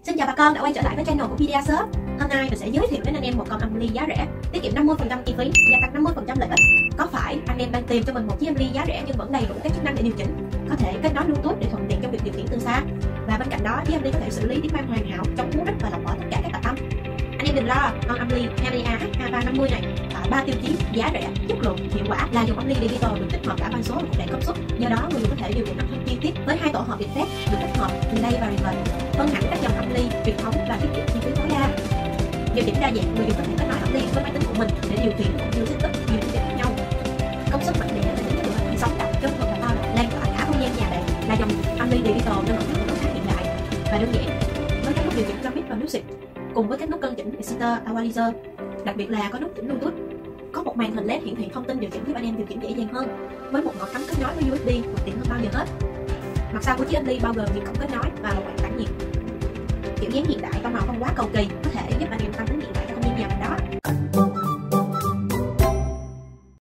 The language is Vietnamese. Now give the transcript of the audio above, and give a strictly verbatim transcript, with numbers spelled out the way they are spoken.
Xin chào bà con đã quay trở lại với channel của Videoshop. Hôm nay mình sẽ giới thiệu đến anh em một con âm ly giá rẻ, tiết kiệm năm mươi phần trăm chi phí, gia tăng năm mươi phần trăm lợi ích. Có phải anh em đang tìm cho mình một chiếc âm ly giá rẻ nhưng vẫn đầy đủ các chức năng để điều chỉnh, có thể kết nối Bluetooth để thuận tiện trong việc điều khiển từ xa, và bên cạnh đó chiếc âm ly có thể xử lý tiếng vang hoàn hảo, chống cú rít và lọc bỏ tất cả các tạp âm. Anh em đừng lo, con âm ly Harmania H A ba năm mươi này có ba tiêu chí: giá rẻ, chất lượng, hiệu quả, là dùng âm ly digital được tích hợp cả van số và cục đèn công suất. Do đó người dùng có thể điều khiển âm thanh chi tiết với hai tổ hợp điện phép được tích hợp delay và reverb, phân hẳn các dòng âm ly truyền thống và tiết kiệm chi phí tối đa. Điều chỉnh đa dạng, người dùng có thể kết nối âm ly với máy tính của mình để điều khiển cũng như setup nhiều thiết bị khác nhau. Công suất mạnh mẽ là chất lượng âm thanh sống động, chất lượng và to lan tỏa cả không gian nhà bạn, là dòng âm ly digital nên nội thất của nó khá hiện đại và đơn giản, với các nút điều chỉnh cho mic và music cùng với các nút cân chỉnh Exciter, Equalizer, đặc biệt là có nút chỉnh Bluetooth. Có một màn hình led hiển thị thông tin điều chỉnh giúp anh em điều chỉnh dễ dàng hơn, với một ngõ cắm kết nối với u ét bê và tiện hơn bao giờ hết. Mặt sau của chiếc âm ly bao gồm nhiều cổng kết nối và một quạt tản nhiệt. Kiểu dáng hiện đại, tông màu không quá cầu kỳ, có thể giúp